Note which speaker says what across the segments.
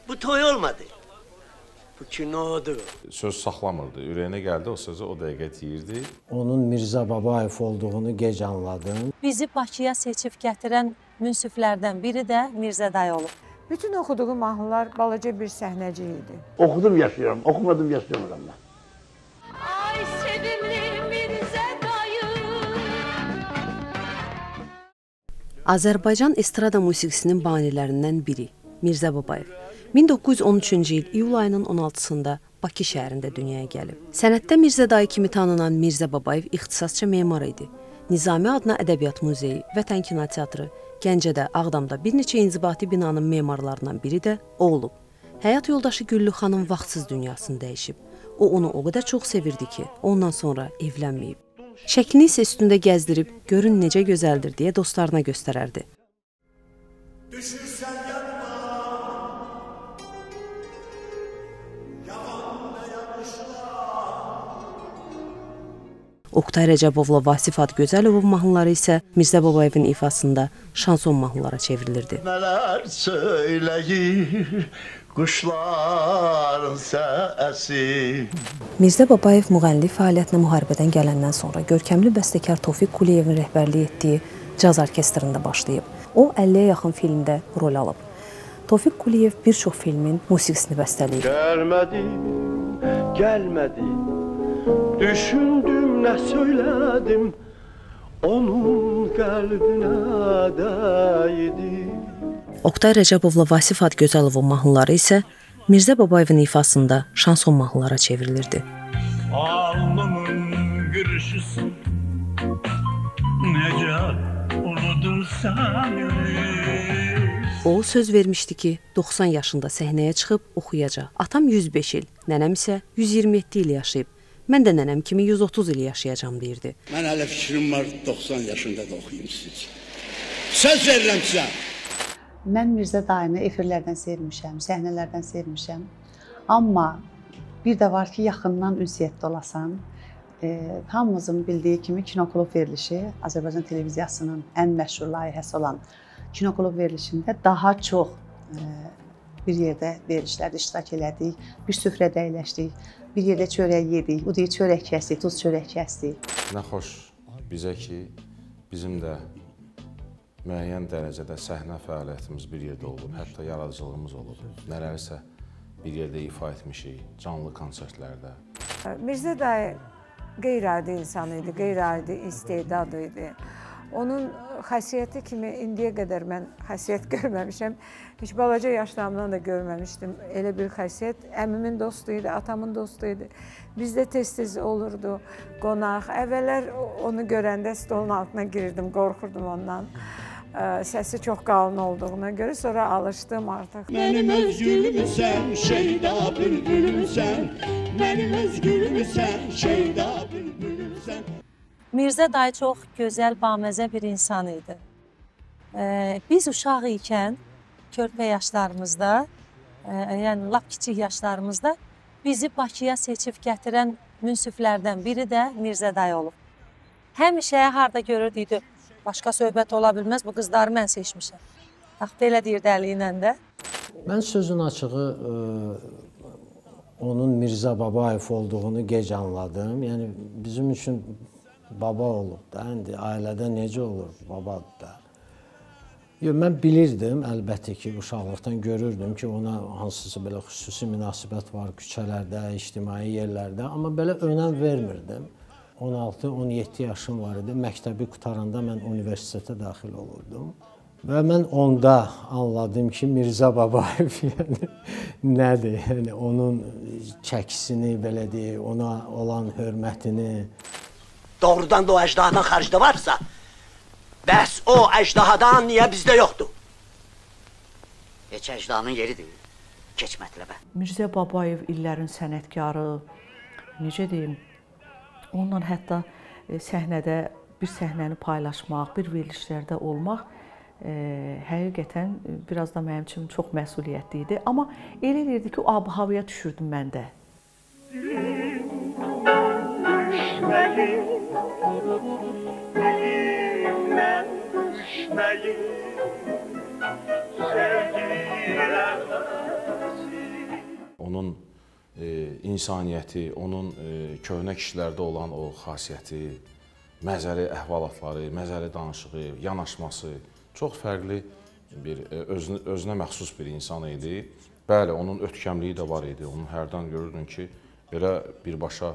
Speaker 1: Bu toy olmadı. Bu kinodur.
Speaker 2: Söz saxlamırdı. Ürəyinə gəldi, o sözü o dəqiqə deyirdi.
Speaker 3: Onun Mirzə Babayev olduğunu gec anladım.
Speaker 4: Bizi Bakıya seçib gətirən münsiflərdən biri də Mirzə dayı olub.
Speaker 5: Bütün oxuduğum mahnılar balaca bir səhnəci idi.
Speaker 6: Okudum yaşıyorum, okumadım yaşıyorum ben.
Speaker 7: Ay sevimli Mirzə dayı.
Speaker 8: Azərbaycan estrada musiqisinin banilərindən biri Mirzə Babayev 1913-cü il iyul ayının 16-sında Bakı şəhərində dünyaya gəlib. Sənətdə Mirzə dayı kimi tanınan Mirzə Babayev ixtisasca memar idi. Nizami adına Ədəbiyyat Muzeyi, Vətən Kinoteatrı, Gəncədə, Ağdamda bir neçə inzibati binanın memarlarından biri də o olub. Həyat yoldaşı Güllü xanım vaxtsız dünyasını dəyişib. O onu o qədər çox sevirdi ki, ondan sonra evlənməyib. Şəklini isə üstündə gəzdirib, görün necə gözəldir deyə dostlarına göstərərdi.
Speaker 9: Düşürsən yanıma, yalan və yanlışlar.
Speaker 8: Oktay Rəcəbovla Vasif Adgözəlovun mahnıları isə Mirzə Babayevin ifasında şanson mahnılara çevrilirdi.
Speaker 9: Nələr söyləyir, quşların səsi.
Speaker 8: Mirzə Babayev müğənnilik fəaliyyətinə müharibədən gələndən sonra görkəmli bəstəkar Tofiq Quliyevin rəhbərlik etdiyi caz orkestrində başlayıb. O 50-yə yaxın filmdə rol alıb. Tofiq Quliyev bir çox filmin musiqisini bəstələyib.
Speaker 9: Gəlmədi, düşündüm, nə söylədim, onun qəlbinə dəydi.
Speaker 8: Oktay Rəcəbovla Vasif Adgözəlovun mahnıları isə Mirzə Babayevin ifasında şanson mahnılara çevrilirdi.
Speaker 9: Alnımın gülüşüsü, necə unudursan
Speaker 8: O söz vermişdi ki, 90 yaşında səhnəyə çıxıb oxuyacaq. Atam 105 il, nənəm isə 127 il yaşayıb. Mən də nənəm kimi 130 il yaşayacağam deyirdi.
Speaker 6: Mən hələ fikrim var 90 yaşında da oxuyum siz. Söz verirəm sizə.
Speaker 10: Mən Mirzə dayını efirlərdən sevmişəm, səhnələrdən sevmişəm. Amma bir də var ki, yaxından ünsiyyətdə olasan. Hamımızın bildiyi kimi Kinoklub verilişi Azərbaycan televiziyasının ən məşhur layihəsi olan Kinoklub verilişində daha çox bir yerdə verilişlərdə iştirak elədik, bir süfrədə əyləşdik, bir yerdə çörək yedik, o deyir çörək kəsdik, tuz çörək kəsdik.
Speaker 2: Nə xoş bizə ki, bizim də müəyyən dərəcədə səhnə fəaliyyətimiz bir yerdə olub, hətta yaradıcılığımız olub. Nələrisə bir yerdə ifa etmişik, canlı konsertlərdə.
Speaker 5: Mirzə dayı qeyri-adi insan idi, qeyri-adi istedad idi. Onun xasiyyəti kimi indiyə qədər mən xasiyyət görməmişəm. Heç balaca yaşlarımdan da görməmişdim. Elə bir xasiyyət. Əmimin dostu idi, atamın dostu idi. Bizdə tez-tez olurdu qonaq. Əvvəllər onu görəndə stolun altına girirdim, qorxurdum ondan. Səsi çox qalın olduğuna görə sonra alışdım artıq.
Speaker 9: Mənim öz gülümsən, şeyda bülbülümsən. Mənim öz gülümsən, şeyda bülbülümsən.
Speaker 4: Mirzə dayı çox gözəl, baməzə bir insan idi. Biz uşaq ikən, körpə yaşlarımızda, yəni lap kiçik yaşlarımızda bizi Bakıya seçib gətirən münsiflərdən biri də Mirzə dayı olub. Həmişə harda görürdük, başqa söhbət ola bilməz, bu qızları mən seçmişəm. Bax, belə deyir dəli ilə də.
Speaker 3: Mən sözün açığı onun Mirzə Babayev olduğunu gec anladım. Yəni bizim üçün baba olub da, indi ailədə necə olur babadır da. Mən bilirdim, əlbəttə ki, uşaqlıqdan görürdüm ki, ona hansısa belə xüsusi münasibət var küçələrdə, ictimai yerlərdə, amma belə önəm vermirdim. 16-17 yaşım var idi, məktəbi qutaranda mən universitetə daxil olurdum. Və mən onda anladım ki, Mirzə Babayev yəni, nədir, yəni, onun çəkisini, belə deyək, ona olan hörmətini.
Speaker 1: Doğrudan da o əcdahadan xaricdə varsa, bəs o əcdahadan niyə bizdə yoxdur? Heç əcdahanın yeridir, keç mətləbə.
Speaker 11: Mirzə Babayev illərin sənətkarı, necə deyim, onunla hətta səhnədə bir səhnəni paylaşmaq, bir verilişlərdə olmaq həqiqətən biraz da mənim üçün çox məsuliyyətli idi. Amma elə deyirdi ki, o ab-havaya düşürdüm mən də.
Speaker 9: Elimden düşmeyi sevgilerden
Speaker 2: onun insaniyyəti, onun köhnə kişilərdə olan o xasiyyəti, məzəli əhvalatları, məzəli danışığı, yanaşması çox fərqli bir özünə məxsus bir insan idi. Bəli, onun ötkəmliyi də var idi. Onu hərdən görürdün ki, belə birbaşa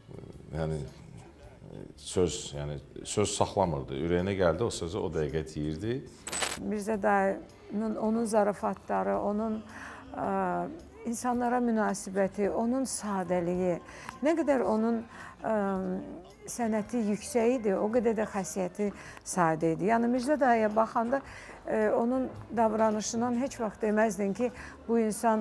Speaker 2: söz saxlamırdı. Ürəyinə gəldi o sözü o dəqiqə deyirdi.
Speaker 5: Mirzə dayının onun zarafatları, onun insanlara münasibəti, onun sadəliyi, nə qədər onun sənəti yüksək idi, o qədər də xasiyyəti sadə idi. Yəni Mirzə dayıya baxanda onun davranışından heç vaxt deməzdin ki, bu insan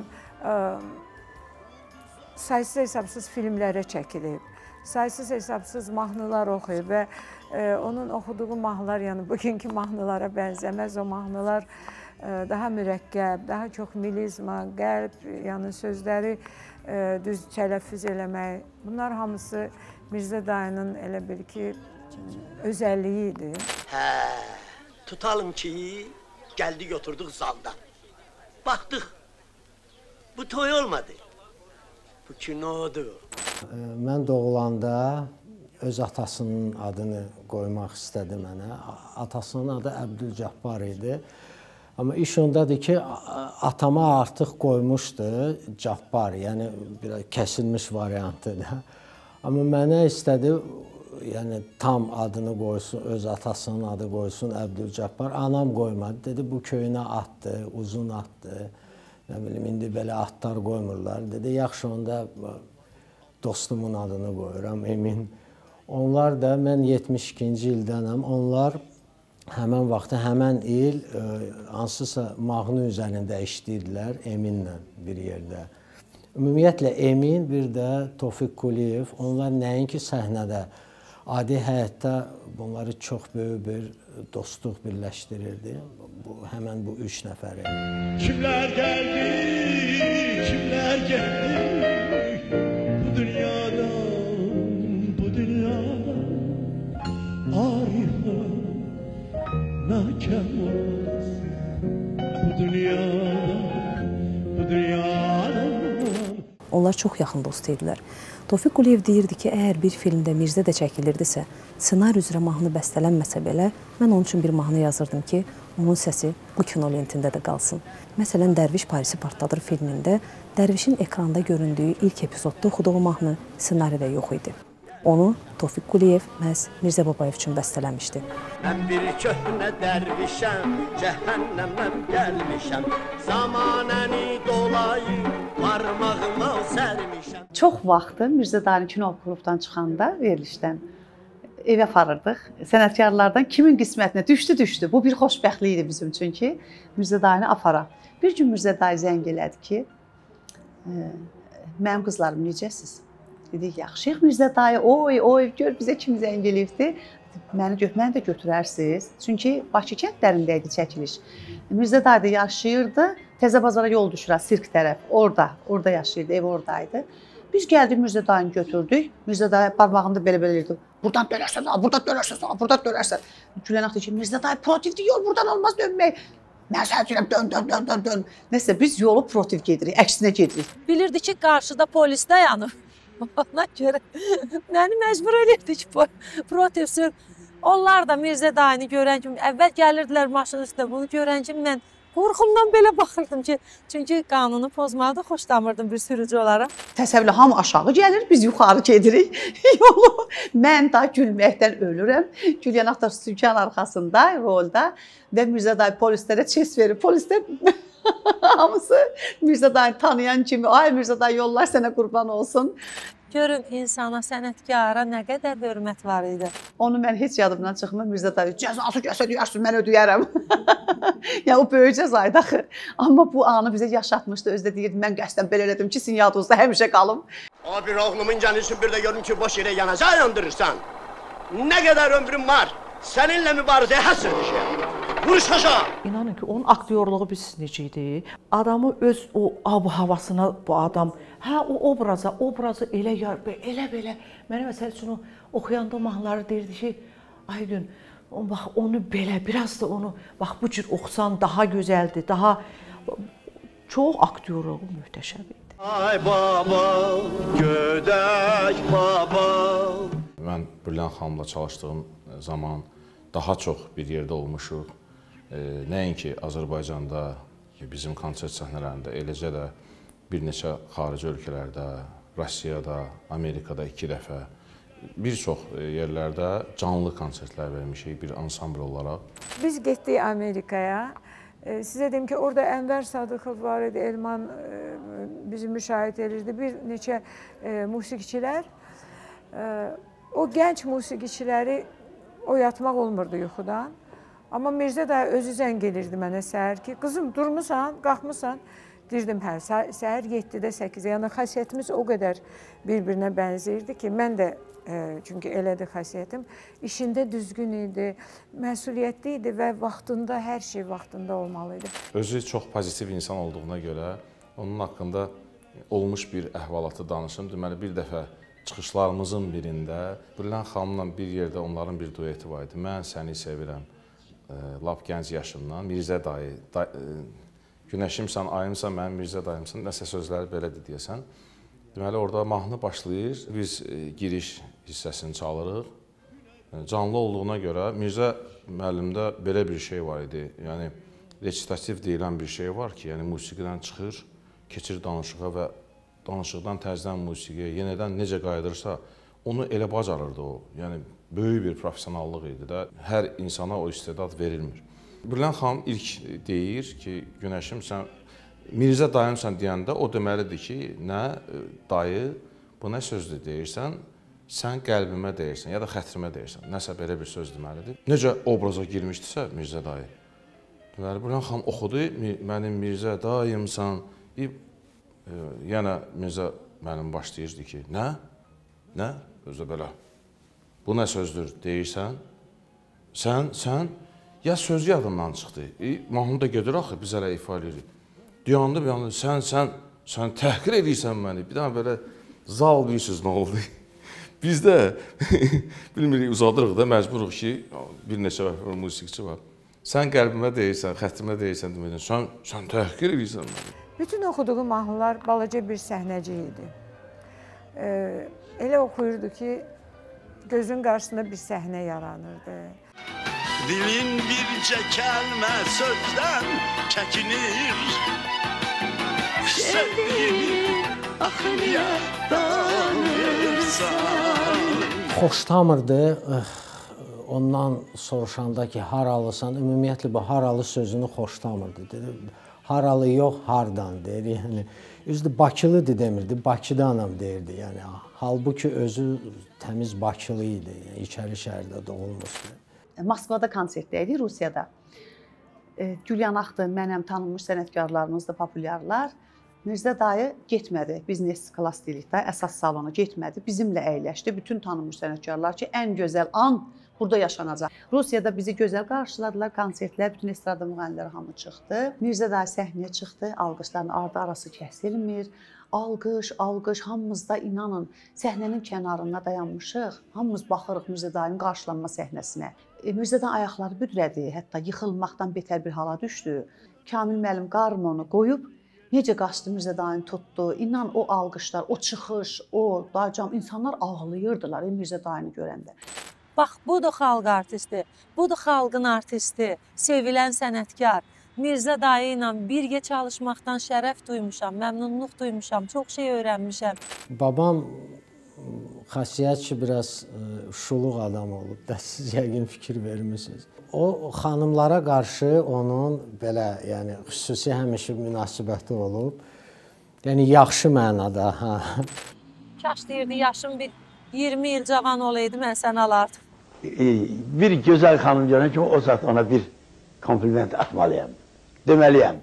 Speaker 5: saysız hesabsız filmlərə çəkilib, saysız hesabsız mahnılar oxuyub və onun oxuduğu mahnılar, yəni bugünkü mahnılara bənzəməz, o mahnılar daha mürəkkəb, daha çox milizma, qəlb, yəni sözləri düz tələffüz eləmək, bunlar hamısı Mirzə dayının elə bil ki, özəlliyi idi.
Speaker 1: Hə, tutalım ki, gəldik oturduq zalda. Baxdıq, bu toy olmadı, bu kinodur.
Speaker 3: Mən doğulanda öz atasının adını qoymaq istədi mənə. Atasının adı Əbdülcəbbbar idi. Amma iş ondadır ki, atama artıq qoymuşdu Cabbar, yəni biraz kəsilmiş variantıdır. Amma mənə istədi, yəni tam adını qoysun, öz atasının adı qoysun Əbdülcəbbar. Anam qoymadı, dedi bu köyünə atdı, uzun atdı. Nə bilim, indi belə atlar qoymurlar. Dedi, yaxşı onda dostumun adını qoyuram, Emin. Onlar da, mən 72-ci ildənəm, onlar həmən vaxtı, həmən il hansısa mahnı üzərində işləyirdilər Eminlə bir yerdə. Ümumiyyətlə Emin, bir də Tofiq Quliyev, onlar nəinki səhnədə, adi həyatda bunları çox böyük bir dostluq birləşdirirdi. Həmən bu üç nəfəri.
Speaker 9: Kimlər gəldi, kimlər gəldi bu dünyadan, bu dünyadan ayrılan nakəmaz bu dünyadan, bu dünyadan.
Speaker 8: Onlar çox yaxın dost idilər. Tofiq Quliyev deyirdi ki, əgər bir filmdə Mirzə də çəkilirdisə, ssenari üzrə mahnı bəstələnməsə belə, mən onun üçün bir mahnı yazırdım ki, onun səsi bu kino lentində də qalsın. Məsələn, Dərviş Parisi partladır filmində Dərvişin ekranda göründüyü ilk epizodda oxuduğu mahnı ssenaridə yox idi. Onu Tofiq Quliyev məhz Mirzə Babayev üçün bəstələmişdi.
Speaker 1: Mən bir köhnə dərvişəm, cəhənnəmdən gəlmişəm, zamanəni dolayıb parmağıma sərmişəm.
Speaker 10: Çox vaxtı Mirzə dayının kino klubdan çıxanda verilişdən evə aparırdıq. Sənətkarlardan kimin qismətinə düşdü. Bu bir xoşbəxtlik idi bizim üçün ki, Mirzə dayını apara. Bir gün Mirzə dayı zəng elədi ki, mənim qızlarım necəsiz? Dedik, yaxşıyıq Mirzə dayı, oy, gör bizə kim zəng eləyibdi. Məni də götürərsiniz. Çünki Bakı kəndlərində idi çəkiliş. Mirzə dayı da yaşayırdı, Təzə Bazara yol düşürər, sirk tərəf. Orada yaşayırdı, ev oradaydı. Biz gəldik Mirzə dayını götürdük. Mirzə dayı parmağında belə eləyirdi. Buradan dönərsən. Gülənax deyir ki, Mirzə dayı protiv deyir, buradan olmaz dönmək. Mən sənə deyirəm, dön. Nəsə, biz yolu protiv gedirik, əksinə gedirik.
Speaker 4: Bilirdi ki, qarşıda polis dayanır. Ona görə məni məcbur edirdi ki, protiv sür. Onlar da Mirzə dayını görən kimi, əvvəl gəlirdilər maşının üstündə, bunu görən kimi mən qorxumdan belə baxırdım ki, çünki qanunu pozmağı da xoşlamırdım bir sürücü olaraq.
Speaker 10: Təsəvvürlə hamı aşağı gəlir, biz yuxarı gedirik yolu. Mən da gülməkdən ölürəm. Gülyanax da sükan arxasında, rolda və Mirzə dayı polislərə çes verir. Polislər hamısı Mirzə dayını tanıyan kimi, ay Mirzə dayı yollar sənə qurban olsun.
Speaker 4: Görün insana, sənətkara nə qədər hörmət var idi.
Speaker 10: Onu mən heç yadımdan çıxmır. Mirzə dayı cəzası gəlsə deyərsin, mən ödəyərəm. Yəni o böyük cəzaydı axı. Amma bu anı bizə yaşatmışdı. Özü də deyirdi, mən qəsdən belə elədim ki, sizin yadınızda həmişə qalım.
Speaker 1: Bir oğlumun canısı bir də görüm ki, boş yerə yanacaq yandırırsan. Nə qədər ömrüm var, səninlə mübarizəyə həsr edəcəyəm. Vuruşacaq.
Speaker 11: İnanın ki, onun aktyorluğu biz necə idi? Adamı öz o ab-havasına bu adam, o obraza elə belə. Mənə məsəl üçün oxuyanda mahnıları deyirdi ki, Aygün, onu belə, biraz da onu, bax bu cür oxusan daha gözəldir, daha Çox aktyoru möhtəşəm idi.
Speaker 6: Ay baba, gödək baba.
Speaker 2: Mən Brilliant xanımla çalışdığım zaman daha çox bir yerdə olmuşuq. Nəinki Azərbaycanda, bizim konsert səhnələrində, eləcə də bir neçə xarici ölkələrdə, Rusiyada, Amerikada 2 dəfə, bir çox yerlərdə canlı konsertlər vermişik bir ansambl olaraq.
Speaker 5: Biz getdik Amerikaya. Sizə deyim ki, orada Ənvər Sadıqov var idi, Elman bizi müşahidə edirdi, bir neçə musiqiçilər. O gənc musiqiçiləri oyatmaq olmurdu yuxudan. Amma Mirzə dayı özü zəng gelirdi mənə səhər ki, qızım durmusan, qalxmısan. Deyirdim, hə, səhər 7-də 8-də. Yəni xasiyyətimiz o qədər bir-birinə bənzəyirdi ki, mən də, çünki elədir xasiyyətim, işində düzgün idi, məsuliyyətli idi və vaxtında, hər şey vaxtında olmalı idi.
Speaker 2: Özü çox pozitiv insan olduğuna görə onun haqqında olmuş bir əhvalatı danışım. Deməli, bir dəfə çıxışlarımızın birində Brilliant xanımla bir yerdə onların bir dueti var idi. Mən səni sevirəm, lap gənc yaşımdan, Mirzə dayı, günəşimsən, ayımsan, mənim Mirzə dayımsan, nəsə sözləri belədir deyəsən. Deməli, orada mahnı başlayır, biz giriş hissəsini çalırıq. Canlı olduğuna görə Mirzə müəllimdə belə bir şey var idi, yəni resitativ deyilən bir şey var ki, yəni musiqidən çıxır, keçir danışığa və danışıqdan təzdən musiqiyə, yenidən necə qayıdırsa, onu elə bacarırdı o. Yəni, böyük bir professionallıq idi də, hər insana o istedad verilmir. Brilliant xanım ilk deyir ki, Günəşim, sən Mirzə dayımsan deyəndə o deməlidir ki, nə dayı, bu nə sözdür deyirsən, sən qəlbimə deyirsən, ya da xətrimə deyirsən, nəsə belə bir söz deməlidir. Necə obraza girmişdirsə Mirzə dayı, deməli, Brilliant xanım oxudu, mənim Mirzə dayımsan, yenə Mirzə mənim başlayırdı ki, nə, özü belə, bu nə sözdür deyirsən, sən, ya söz yadımdan çıxdı. Mahnı da gedir axı, biz hələ ifa edirik. Dayandı, sən təhqir edirsən məni. Bir dənə belə zal bilirsiniz nə oldu. Biz də, bilmirik, uzadırıq da, məcburuq ki, bir neçə musiqiçi var. Sən qəlbimə deyirsən, xətrimə deyirsən, sən təhqir edirsən məni.
Speaker 5: Bütün oxuduğu mahnılar balaca bir səhnəci idi. Elə oxuyurdu ki, gözün qarşısında bir səhnə yaranırdı.
Speaker 6: Dilin bircə kəlmə sözdən çəkinir. Sevdiyimi axı niyə danırsan?
Speaker 3: Xoşlamırdı, ondan soruşanda ki, haralısan, ümumiyyətlə bu haralı sözünü xoşlamırdı. Haralı yox, hardan deyir, yəni. Üzdür, Bakılıdır demirdi, Bakıdanam deyirdi, yəni. Halbuki özü təmiz Bakılı idi, İçəri şəhərdə doğulmuşdu.
Speaker 10: Moskvada konsertdə idi, Rusiyada. Gülyanaqdır, mənəm, tanınmış sənətkarlarımız da populyarlar. Mirzə dayı getmədi, biznes klass deyilik də, əsas salona getmədi. Bizimlə əyləşdi, bütün tanınmış sənətkarlar ki, ən gözəl an burada yaşanacaq. Rusiyada bizi gözəl qarşıladılar, konsertlər, bütün estrada müğənniləri hamı çıxdı. Mirzə dayı səhnəyə çıxdı, alqışların ardı arası kəsilmir. Alqış, hamımız da inanın, səhnənin kənarında dayanmışıq, hamımız baxırıq Mirzə dayının qarşılanma səhnəsinə. Mirzə dayı ayaqları büdrədi, hətta yıxılmaqdan betər bir hala düşdü. Kamil müəllim qarmonu qoyub, necə qaçdı Mirzə dayını tutdu, inan o alqışlar, o çıxış, o dayıcam, insanlar ağlayırdılar Mirzə dayını görəndə.
Speaker 4: Bax, budur xalq artisti, budur xalqın artisti, sevilən sənətkar. Mirzə dayı ilə birgə çalışmaqdan şərəf duymuşam, məmnunluq duymuşam, çox şey öyrənmişəm.
Speaker 3: Babam xasiyyət ki, biraz şuluq adam olub da, siz yəqin fikir vermişsiniz. O, xanımlara qarşı onun belə, yəni xüsusi həmişə münasibəti olub. Yəni, yaxşı mənada, hə.
Speaker 4: Kaş deyirdi, yaşım bir 20 il cavan olaydı, mən səni alardım.
Speaker 12: Bir gözəl xanım görən kimi o saat ona bir kompliment atmalıyam, deməliyəm.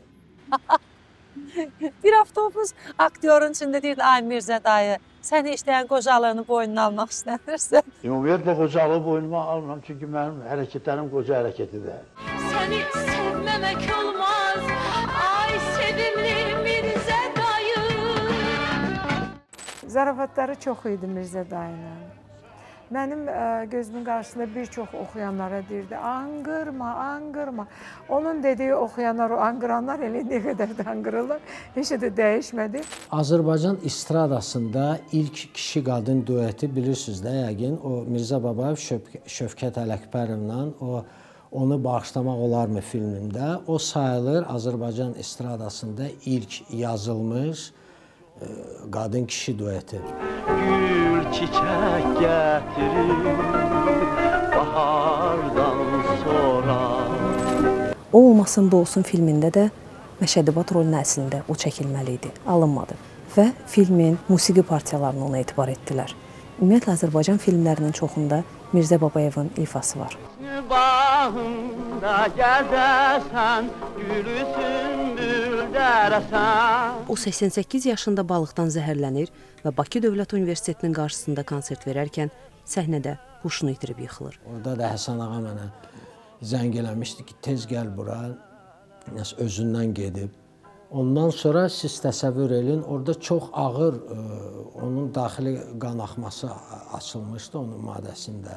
Speaker 4: Bir avtobus aktyorun içində deyirdi, ay Mirzə dayı, sən işləyən qocalığını boynuna almaq istənirsən.
Speaker 12: Ümumiyyətlə qocalığı boynuma almıram, çünki mənim hərəkətlərim qoca hərəkətidir.
Speaker 7: Səni sevməmək olmaz, ay sevimli Mirzə dayı.
Speaker 5: Zarafatları çox idi Mirzə dayının. Mənim gözümün qarşısında bir çox oxuyanlara deyirdi, anqırma, anqırma. Onun dediyi oxuyanlar, o anqıranlar elə nə qədər də anqırırlar, heç də dəyişmədi.
Speaker 3: Azərbaycan estradasında ilk kişi-qadın dueti bilirsiniz də, yəqin o Mirzə Babayev Şövkət Ələkbərovla onu bağışlamaq olarmı filmində o sayılır Azərbaycan estradasında ilk yazılmış qadın kişi dueti.
Speaker 13: Gül çiçek getirir bahardan sonra.
Speaker 8: O olmasın bu olsun filmində də Məşədi Bat rolunun əslində o çəkilməli idi, alınmadı və filmin musiqi partiyalarına ona etibar etdilər. Ümumiyyətlə Azərbaycan filmlərinin çoxunda Mirzə Babayevin ifası var.
Speaker 13: Bağında gəzəsən, gülü sümbül dərəsən.
Speaker 8: O 88 yaşında balıqdan zəhərlənir və Bakı Dövlət Universitetinin qarşısında konsert verərkən səhnədə huşunu itirib yıxılır.
Speaker 3: Orada da Həsən ağa mənə zəng eləmişdi ki, tez gəl bura, özündən gedib. Ondan sonra siz təsəvvür edin, orada çox ağır onun daxili qan axması açılmışdı onun maddəsində.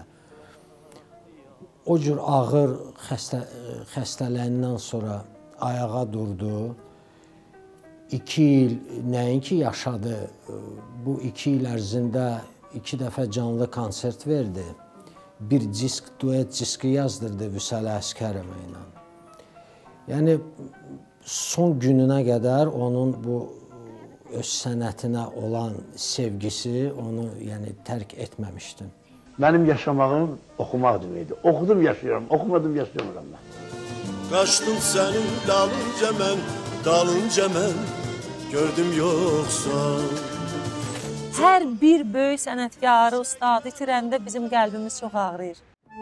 Speaker 3: O cür ağır xəstələyindən sonra ayağa durdu. 2 il nəinki yaşadı, bu 2 il ərzində 2 dəfə canlı konsert verdi. Bir duet diski yazdırdı Vüsələ Əsgərova ilə. Yəni, son gününə qədər onun bu öz sənətinə olan sevgisi onu tərk etməmişdi.
Speaker 12: Mənim yaşamağım oxumaq deməkdir. Oxudum, yaşıyorum, oxumadım, yaşayamıram mən.
Speaker 9: Qaçdım sənin dalınca mən, gördüm yoxsa.
Speaker 4: Hər bir böyük sənətkarı, ustadı itirəndə bizim qəlbimiz çox ağrıyır.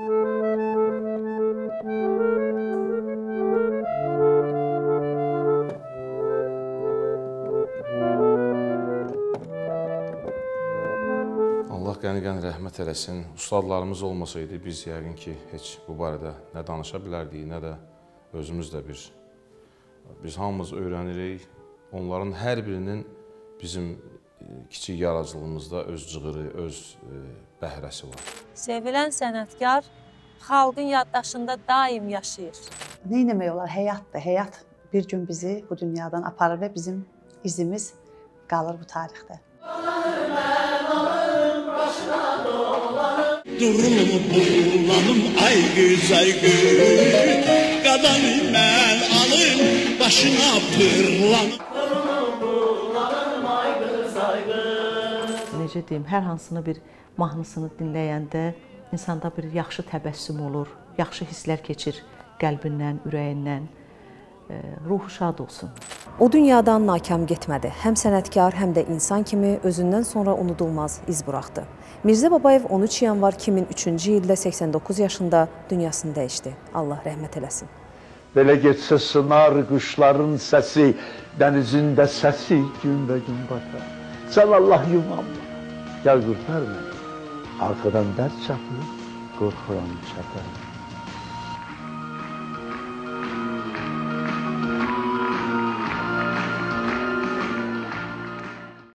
Speaker 2: Allah qəni-qəni rəhmət eləsin. Ustadlarımız olmasaydı biz yəqin ki, heç bu barədə nə danışa bilərdik, nə də özümüz də biz hamımız öyrənirik. Onların hər birinin bizim kiçik yaradıcılığımızda öz cığırı, öz bəhrəsi var.
Speaker 4: Sevilən sənətkar xalqın yaddaşında daim yaşayır.
Speaker 10: Nə etmək olar? Həyatdır. Həyat bir gün bizi bu dünyadan aparır və bizim izimiz qalır bu tarixdə.
Speaker 9: Durumu bulanım ay qız, qadanı mən alım başına pırlanım.
Speaker 11: Necə deyim, hər hansını bir mahnısını dinləyəndə insanda bir yaxşı təbəssüm olur, yaxşı hisslər keçir qəlbindən, ürəyindən. Ruhu şad olsun.
Speaker 8: O dünyadan nakam getmədi. Həm sənətkar, həm də insan kimi özündən sonra unudulmaz iz buraxdı. Mirzə Babayev 13 yanvar 2003-cü ildə 89 yaşında dünyasını dəyişdi. Allah rəhmət eləsin.
Speaker 12: Belə getsə sınar quşların səsi, dənizində səsi günbəgün batar. Sən Allah yumanma, gəl qurtar məni. Arxadan dərd çapır, qorxuram çatar.